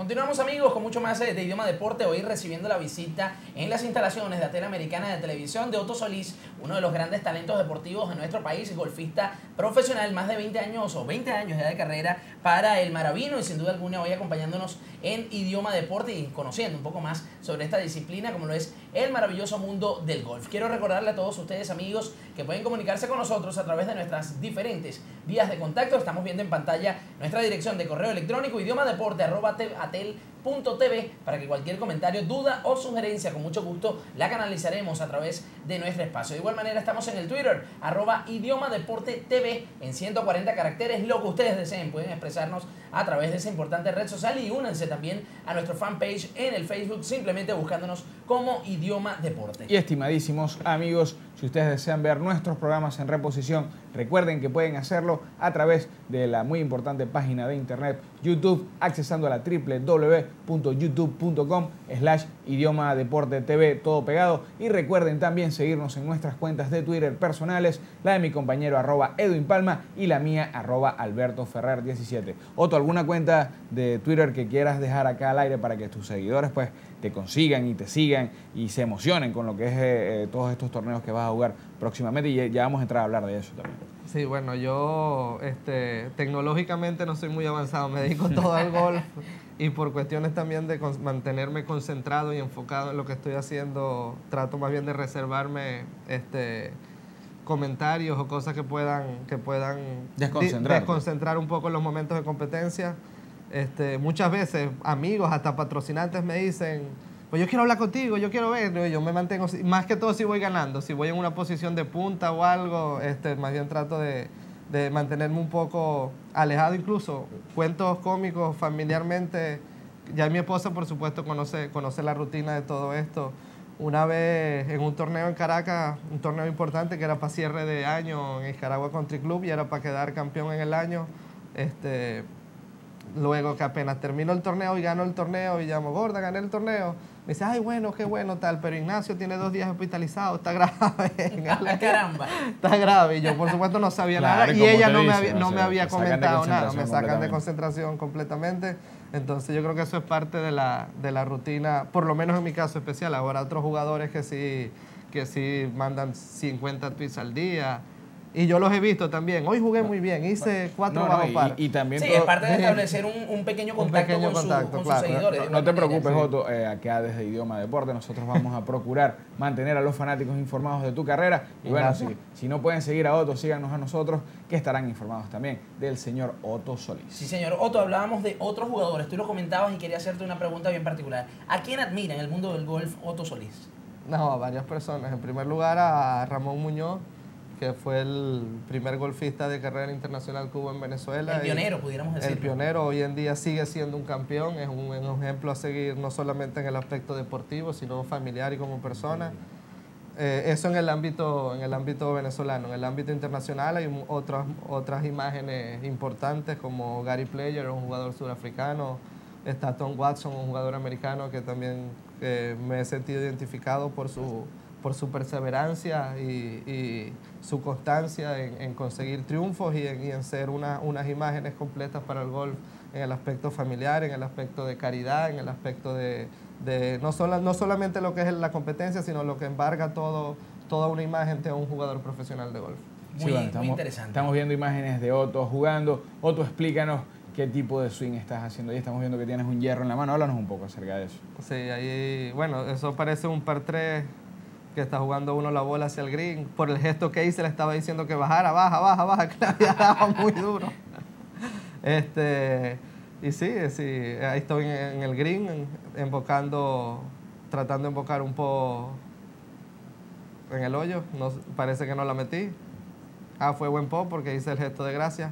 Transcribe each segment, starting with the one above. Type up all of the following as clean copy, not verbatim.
Continuamos, amigos, con mucho más de Idioma Deporte. Hoy recibiendo la visita en las instalaciones de Atel Americana de Televisión de Otto Solís, uno de los grandes talentos deportivos de nuestro país, golfista profesional, más de 20 años ya de carrera para el Maravino, y sin duda alguna hoy acompañándonos en Idioma Deporte y conociendo un poco más sobre esta disciplina como lo es el maravilloso mundo del golf. Quiero recordarle a todos ustedes, amigos, que pueden comunicarse con nosotros a través de nuestras diferentes vías de contacto. Estamos viendo en pantalla nuestra dirección de correo electrónico idiomadeporte@atel.tv para que cualquier comentario, duda o sugerencia, con mucho gusto la canalizaremos a través de nuestro espacio. De igual manera estamos en el Twitter @idiomadeportetv en 140 caracteres. Lo que ustedes deseen pueden expresarnos a través de esa importante red social, y únanse también a nuestro fanpage en el Facebook simplemente buscándonos como Idioma Deporte. Y estimadísimos amigos, si ustedes desean ver nuestros programas en reposición, recuerden que pueden hacerlo a través de la muy importante página de internet YouTube, accesando a la www.youtube.com/Idioma Deporte TV, todo pegado. Y recuerden también seguirnos en nuestras cuentas de Twitter personales, la de mi compañero @EdwinPalma y la mía @AlbertoFerrer17. Otto, ¿alguna cuenta de Twitter que quieras dejar acá al aire para que tus seguidores pues te consigan y te sigan y se emocionen con lo que es todos estos torneos que vas a jugar próximamente? Y ya vamos a entrar a hablar de eso también. Sí, bueno, yo tecnológicamente no soy muy avanzado, me dedico todo al golf y por cuestiones también de mantenerme concentrado y enfocado en lo que estoy haciendo, trato más bien de reservarme comentarios o cosas que puedan desconcentrar un poco en los momentos de competencia. Muchas veces amigos, hasta patrocinantes me dicen, pues yo quiero hablar contigo, yo quiero ver. Yo me mantengo, más que todo si voy ganando, si voy en una posición de punta o algo, más bien trato de mantenerme un poco alejado. Incluso cuentos cómicos familiarmente, ya mi esposa por supuesto conoce la rutina de todo esto. Una vez en un torneo en Caracas, un torneo importante que era para cierre de año en Escaragua Country Club y era para quedar campeón en el año, luego que apenas termino el torneo y gano el torneo y llamo, gorda, gané el torneo. Me dice, ay, bueno, qué bueno, tal, pero Ignacio tiene 2 días hospitalizado, está grave. Caramba. Está grave. Y yo, por supuesto, no sabía nada. Y ella no me había comentado nada. Me sacan de concentración completamente. Entonces, yo creo que eso es parte de la rutina, por lo menos en mi caso especial. Ahora, otros jugadores que sí mandan 50 tweets al día. Y yo los he visto también. Hoy jugué muy bien, hice 4 bajo par. Y también sí, es parte de establecer un pequeño contacto con sus seguidores. No te preocupes, Otto, acá desde Idioma Deporte nosotros vamos a procurar mantener a los fanáticos informados de tu carrera. Y bueno, si no pueden seguir a Otto, síganos a nosotros, que estarán informados también del señor Otto Solís. Sí, señor. Otto, hablábamos de otros jugadores, tú lo comentabas y quería hacerte una pregunta bien particular. ¿A quién admira en el mundo del golf Otto Solís? No, a varias personas. En primer lugar, a Ramón Muñoz, que fue el primer golfista de carrera internacional que hubo en Venezuela. El pionero, pudiéramos decir. El pionero, hoy en día sigue siendo un campeón, es un ejemplo a seguir no solamente en el aspecto deportivo, sino familiar y como persona. Eso en el ámbito venezolano. En el ámbito internacional hay otras imágenes importantes como Gary Player, un jugador surafricano, está Tom Watson, un jugador americano que también me he sentido identificado por su perseverancia y su constancia en conseguir triunfos y en ser unas imágenes completas para el golf en el aspecto familiar, en el aspecto de caridad, en el aspecto de no solamente lo que es la competencia, sino lo que embarga toda una imagen de un jugador profesional de golf. Muy interesante. Estamos viendo imágenes de Otto jugando. Otto, explícanos qué tipo de swing estás haciendo. Ahí estamos viendo que tienes un hierro en la mano. Háblanos un poco acerca de eso. Sí, ahí, bueno, eso parece un par 3 que está jugando uno la bola hacia el green. Por el gesto que hice le estaba diciendo que bajara, baja, que le había dado muy duro. Y sí, ahí estoy en el green, tratando de embocar un poco en el hoyo. No, parece que no la metí. Fue buen pop porque hice el gesto de gracia.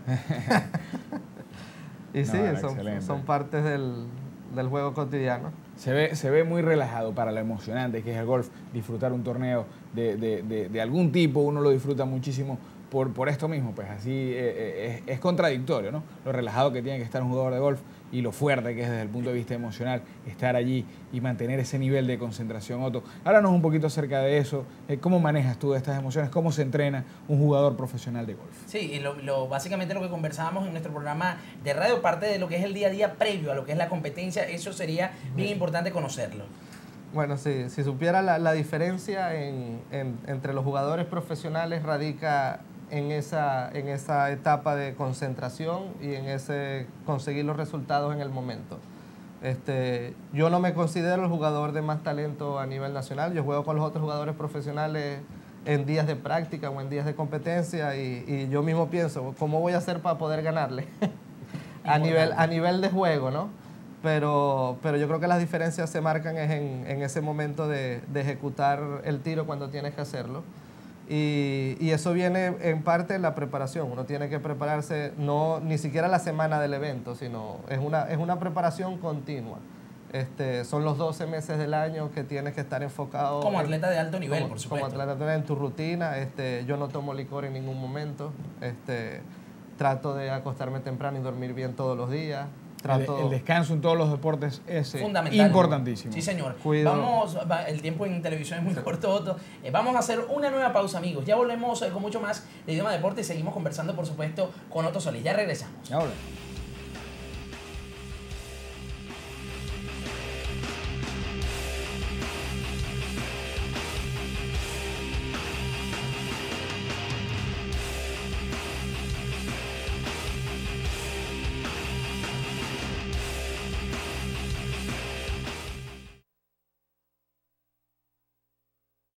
Y sí, son partes del juego cotidiano. Se ve muy relajado para lo emocionante que es el golf. Disfrutar un torneo de algún tipo, uno lo disfruta muchísimo por esto mismo. Pues así es contradictorio, ¿no? Lo relajado que tiene que estar un jugador de golf y lo fuerte que es desde el punto de vista emocional estar allí y mantener ese nivel de concentración. Otto, háblanos un poquito acerca de eso, cómo manejas tú estas emociones, cómo se entrena un jugador profesional de golf. Sí, y básicamente lo que conversábamos en nuestro programa de radio, parte de lo que es el día a día previo a lo que es la competencia, eso sería bien importante conocerlo. Bueno, sí, si supiera la diferencia entre los jugadores profesionales radica en esa etapa de concentración y en ese conseguir los resultados en el momento. Yo no me considero el jugador de más talento a nivel nacional, yo juego con los otros jugadores profesionales en días de práctica o en días de competencia y yo mismo pienso, ¿cómo voy a hacer para poder ganarle? a nivel de juego, ¿no? Pero yo creo que las diferencias se marcan en ese momento de ejecutar el tiro cuando tienes que hacerlo. Y eso viene en parte en la preparación. Uno tiene que prepararse ni siquiera la semana del evento, sino es una preparación continua. Son los 12 meses del año que tienes que estar enfocado. Como atleta de alto nivel, por supuesto. Como atleta en tu rutina. Yo no tomo licor en ningún momento. Trato de acostarme temprano y dormir bien todos los días. El descanso en todos los deportes es fundamental, importantísimo. Sí, señor. Cuido. El tiempo en televisión es muy corto, Otto. Vamos a hacer una nueva pausa, amigos. Ya volvemos con mucho más de Idioma Deporte y seguimos conversando, por supuesto, con Otto Solís. Ya regresamos. Ya volvemos.